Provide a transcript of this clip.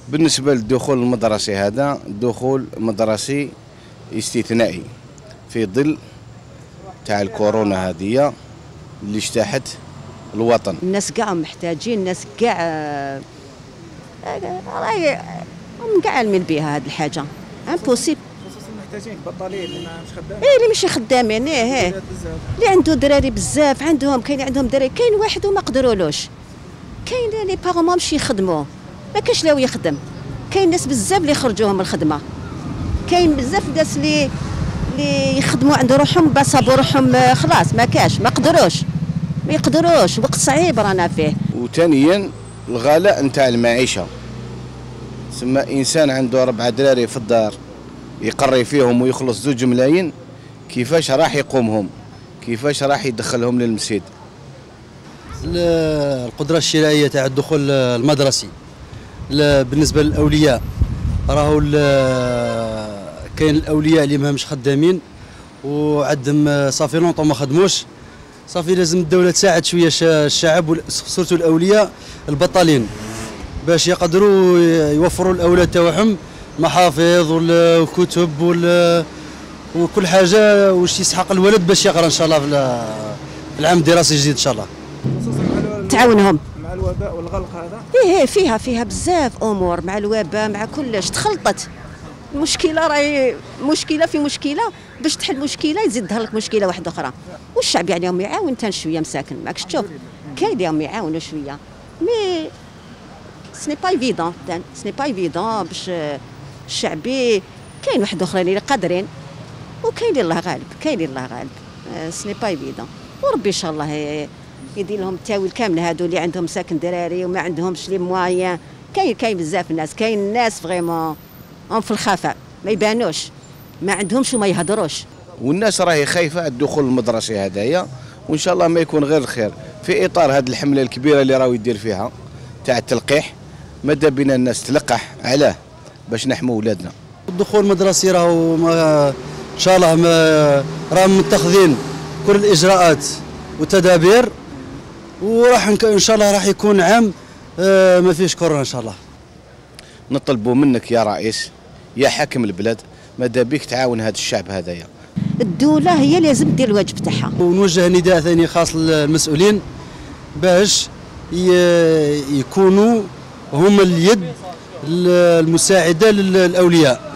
بالنسبة للدخول المدرسي، هذا دخول مدرسي استثنائي في ظل تاع الكورونا هذه اللي اجتاحت الوطن. الناس كاع محتاجين، الناس كاع هم كاع عالمين بها هذه الحاجه امبوسيبل. خصوصا محتاجين بطالين اللي مش خدامين. اللي ماشي خدامين، اللي عنده دراري بزاف، كاين عندهم دراري، كاين واحد وما قدرولوش، كاين لي باغون ما مشي يخدموا، ما كاش لاو يخدم، كاين ناس بزاف اللي خرجوهم من الخدمه، كاين بزاف الناس اللي يخدموا عند روحهم بصابوا روحهم، خلاص ما كاش، ما يقدروش، وقت صعيب رانا فيه. وثانيا الغلاء نتاع المعيشه، ثم انسان عنده 4 دراري في الدار يقري فيهم ويخلص 2 ملايين، كيفاش راح يقومهم؟ كيفاش راح يدخلهم للمسجد؟ القدره الشرائيه تاع الدخول المدرسي بالنسبه للاولياء، راهو كاين الاولياء اللي ماهمش خدامين وعندهم صافي لونطون ما خدموش، صافي لازم الدوله تساعد شويه الشعب سورتو الاولياء البطالين باش يقدروا يوفروا الاولاد تاعهم محافظ والكتب وكل حاجه واش يسحق الولد باش يقرا ان شاء الله في العام الدراسي الجديد ان شاء الله. تعاونهم مع الوباء والغلق هذا. فيها بزاف امور، مع الوباء مع كلش تخلطت. المشكله راهي مشكله في مشكله، باش تحل مشكله يزيد يظهر لك مشكله واحده اخرى، والشعب يعني راهم يعاون حتى شويه مساكن، ماكش تشوف كاين اللي راهم يعاونوا شويه، مي سني با ايفيدون باش الشعب. كاين واحد اخرين اللي قادرين وكاين الله غالب، سني با ايفيدون، وربي ان شاء الله يدير لهم التاويل كامل هادو اللي عندهم ساكن دراري وما عندهمش لي موايان. كاين بزاف الناس، كاين الناس فريمون هم في الخفاء ما يبانوش، ما عندهمش وما يهضروش، والناس راهي خايفه الدخول المدرسي هدايا، وان شاء الله ما يكون غير الخير في اطار هذه الحمله الكبيره اللي راهو يدير فيها تاع التلقيح. ماذا بنا الناس تلقح علاه باش نحموا ولادنا. الدخول المدرسي راهو ان شاء الله راهم متخذين كل الاجراءات والتدابير، وراح ان شاء الله راح يكون عام ما فيش كورونا ان شاء الله. نطلبوا منك يا رئيس يا حاكم البلاد، ماذا بيك تعاون هذا الشعب هذايا. الدولة هي لازم دير الواجب تاعها. ونوجه نداء ثاني خاص للمسؤولين باش يكونوا هم اليد المساعدة للأولياء.